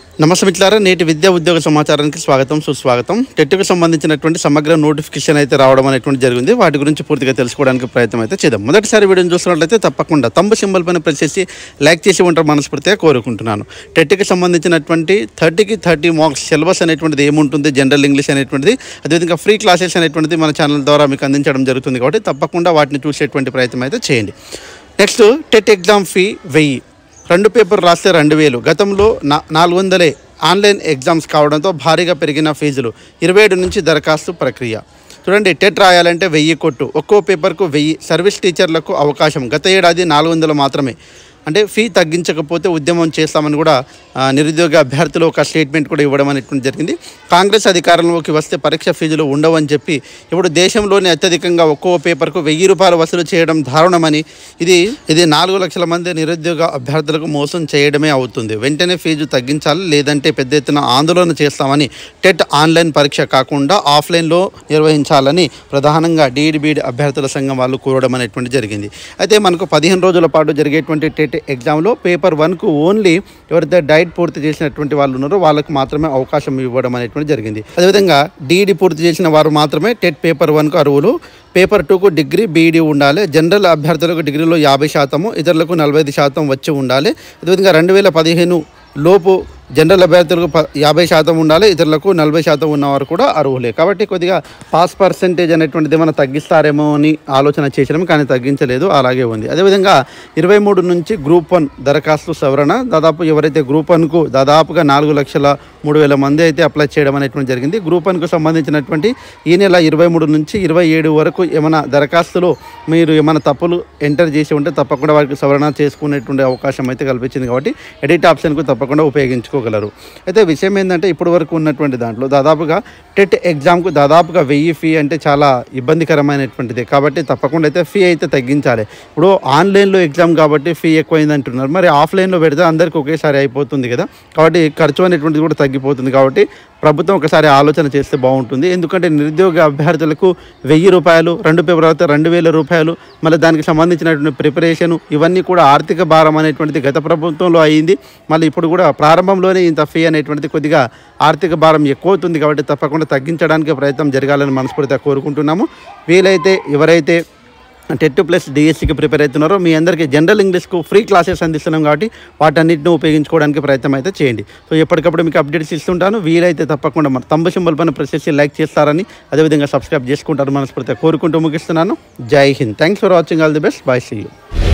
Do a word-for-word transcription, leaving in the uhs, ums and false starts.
నమస్తే మిత్రులారా, నేటి విద్యా ఉద్యోగ సమాచారానికి స్వాగతం సుస్వాగతం. టెట్కు సంబంధించినటువంటి సమగ్ర నోటిఫికేషన్ అయితే రావడం అనేటువంటి జరిగింది. వాటి గురించి పూర్తిగా తెలుసుకోవడానికి ప్రయత్నం అయితే చేద్దాం. మొదటిసారి వీడియోని చూస్తున్నట్లయితే తప్పకుండా తంబు సింబల్ పైన ప్రెస్ చేసి లైక్ చేసి ఉంటారు మనస్ఫూర్తిగా కోరుకుంటున్నాను. టెట్కి సంబంధించినటువంటి థర్టీకి థర్టీ మార్క్స్ సిలబస్ అనేటువంటిది ఏముంటుంది, జనరల్ ఇంగ్లీష్ అనేటువంటిది, అదేవిధంగా ఫ్రీ క్లాసెస్ అనేటువంటిది మన ఛానల్ ద్వారా మీకు అందించడం జరుగుతుంది. కాబట్టి తప్పకుండా వాటిని చూసేటువంటి ప్రయత్నం అయితే చేయండి. నెక్స్ట్, టెట్ ఎగ్జామ్ ఫీ వెయ్యి, రెండు పేపర్ రాస్తే రెండు వేలు. గతంలో నా నాలుగు వందలే ఆన్లైన్ ఎగ్జామ్స్ కావడంతో భారీగా పెరిగిన ఫీజులు. ఇరవై ఏడు నుంచి దరఖాస్తు ప్రక్రియ. చూడండి, టెట్ రాయాలంటే వెయ్యి కొట్టు, ఒక్కో పేపర్కు వెయ్యి. సర్వీస్ టీచర్లకు అవకాశం. గత ఏడాది నాలుగు వందలు మాత్రమే. అంటే ఫీ తగ్గించకపోతే ఉద్యమం చేస్తామని కూడా నిరుద్యోగ అభ్యర్థులు ఒక స్టేట్మెంట్ కూడా ఇవ్వడం అనేటువంటి జరిగింది. కాంగ్రెస్ అధికారంలోకి వస్తే పరీక్ష ఫీజులు ఉండవని చెప్పి ఇప్పుడు దేశంలోనే అత్యధికంగా ఒక్కో పేపర్కు వెయ్యి రూపాయలు వసూలు చేయడం దారుణమని, ఇది ఇది నాలుగు లక్షల మంది నిరుద్యోగ అభ్యర్థులకు మోసం చేయడమే అవుతుంది. వెంటనే ఫీజు తగ్గించాలి, లేదంటే పెద్ద ఎత్తున ఆందోళన చేస్తామని టెట్ ఆన్లైన్ పరీక్ష కాకుండా ఆఫ్లైన్లో నిర్వహించాలని ప్రధానంగా డీఈడీ అభ్యర్థుల సంఘం వాళ్ళు కోరడం అనేటువంటి జరిగింది. అయితే మనకు పదిహేను రోజుల పాటు జరిగేటువంటి టెట్ ఎగ్జామ్లో పేపర్ వన్కు ఓన్లీ ఎవరైతే డైట్ పూర్తి చేసినటువంటి వాళ్ళు ఉన్నారో వాళ్ళకు మాత్రమే అవకాశం ఇవ్వడం అనేటువంటి జరిగింది. అదేవిధంగా డీఈడీ పూర్తి చేసిన వారు మాత్రమే టెట్ పేపర్ వన్కు అర్హులు. పేపర్ టూకు డిగ్రీ బీఈడీ ఉండాలి. జనరల్ అభ్యర్థులకు డిగ్రీలో యాభై శాతము, ఇతరులకు నలభై ఐదు శాతం వచ్చి ఉండాలి. అదేవిధంగా రెండు వేల పదిహేను లోపు జనరల్ అభ్యర్థులకు ప యాభై శాతం ఉండాలి, ఇతరులకు నలభై శాతం ఉన్నవారు కూడా అర్హులే. కాబట్టి కొద్దిగా పాస్ పర్సెంటేజ్ అనేటువంటిది ఏమైనా తగ్గిస్తారేమో అని ఆలోచన చేసినాం, కానీ తగ్గించలేదు, అలాగే ఉంది. అదేవిధంగా ఇరవై మూడు నుంచి గ్రూప్ వన్ దరఖాస్తు సవరణ. దాదాపు ఎవరైతే గ్రూప్ వన్కు దాదాపుగా నాలుగు లక్షల మూడు వేల మంది అయితే అప్లై చేయడం అనేటువంటి జరిగింది. గ్రూప్ వన్కు సంబంధించినటువంటి ఈ నెల ఇరవై మూడు నుంచి ఇరవై ఏడు వరకు ఏమైనా దరఖాస్తులు మీరు ఏమైనా తప్పులు ఎంటర్ చేసి ఉంటే తప్పకుండా వారికి సవరణ చేసుకునేటువంటి అవకాశం అయితే కల్పించింది. కాబట్టి ఎడిట్ ఆప్షన్కు తప్పకుండా ఉపయోగించుకోగలరు. అయితే విషయం ఏంటంటే, ఇప్పటి వరకు ఉన్నటువంటి దాంట్లో దాదాపుగా టెట్ ఎగ్జామ్కు దాదాపుగా వెయ్యి ఫీ అంటే చాలా ఇబ్బందికరమైనటువంటిది. కాబట్టి తప్పకుండా అయితే ఫీ అయితే తగ్గించాలి. ఇప్పుడు ఆన్లైన్లో ఎగ్జామ్ కాబట్టి ఫీ ఎక్కువైంది అంటున్నారు, మరి ఆఫ్లైన్లో పెడితే అందరికీ ఒకేసారి అయిపోతుంది కదా. కాబట్టి ఖర్చు అనేటువంటిది కూడా తగ్గిపోతుంది. కాబట్టి ప్రభుత్వం ఒకసారి ఆలోచన చేస్తే బాగుంటుంది. ఎందుకంటే నిరుద్యోగ అభ్యర్థులకు వెయ్యి రూపాయలు, రెండు పేపర్ అయితే రెండు వేల రూపాయలు, మళ్ళీ దానికి సంబంధించినటువంటి ప్రిపరేషను, ఇవన్నీ కూడా ఆర్థిక భారం అనేటువంటిది గత ప్రభుత్వంలో అయ్యింది. మళ్ళీ ఇప్పుడు కూడా ప్రారంభంలోనే ఇంత ఫీ అనేటువంటిది కొద్దిగా ఆర్థిక భారం ఎక్కువ అవుతుంది. కాబట్టి తప్పకుండా తగ్గించడానికి ప్రయత్నం జరగాలని మనస్ఫూర్తిగా కోరుకుంటున్నాము. వీలైతే ఎవరైతే టెట్ ప్లస్ డిఎస్సికి ప్రిపేర్ అవుతున్నారో మీ అందరికీ జనరల్ ఇంగ్లీష్కు ఫ్రీ క్లాసెస్ అందిస్తున్నాం. కాబట్టి వాటన్నిటిని ఉపయోగించుకోవడానికి ప్రయత్నం అయితే చేయండి. సో ఎప్పటికప్పుడు మీకు అప్డేట్స్ ఇస్తుంటాను. వీలైతే తప్పకుండా మన తంబు సింబల్ పైన ప్రెస్ చేసి లైక్ చేస్తారని, అదేవిధంగా సబ్స్క్రైబ్ చేసుకుంటారని మనస్ఫూర్తిగా కోరుకుంటూ ముగిస్తున్నాను. జై Hind. Thanks for watching. All the best. Bye. See you.